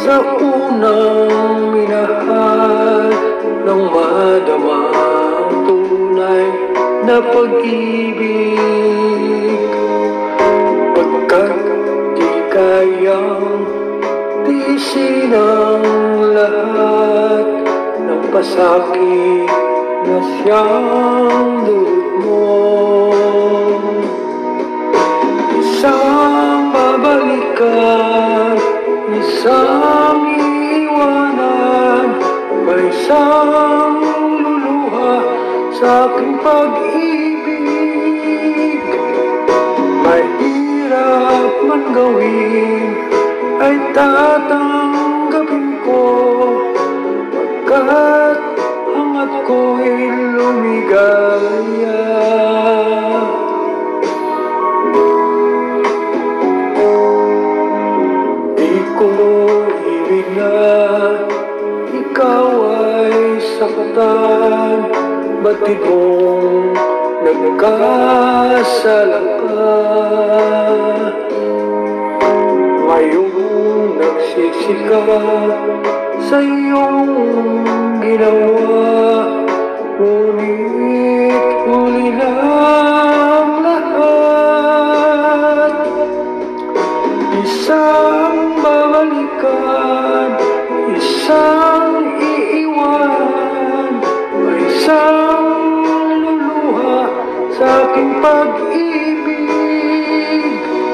sa unang minahal nang madama ang tunay na pag-ibig. Pagkat di kayang tiisin ang lahat ng pasakit na siyang dulot mo. Isang babalikan, isang iiwanan, may isang luluha sa aking pag-ibig. Mahirap man gawin, ay tatanggapin ko, pagkat hangat ko'y lumigaya. Di ko ibig na ikaw ay saktan, batid mong nagkasala ka. Ngayong nagsisi ka sa iyong ginawa, ngunit huli na ang lahat. Isang babalikan, isang iiwan, may isang luluha sa aking pag-ibig.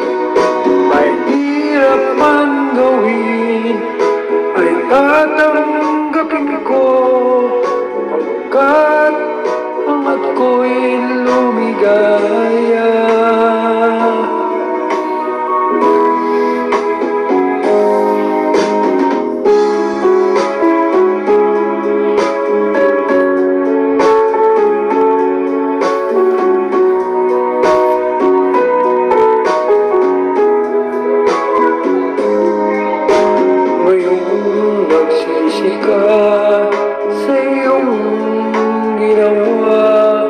Mahirap man gawin, ay tatanggapin ko, pagkat hangat ko'y lumigaya. Nagsisi ka sa iyong ginawa,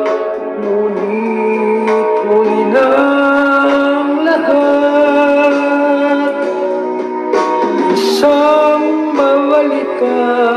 ngunit huli na ang lahat. Isang babalikan,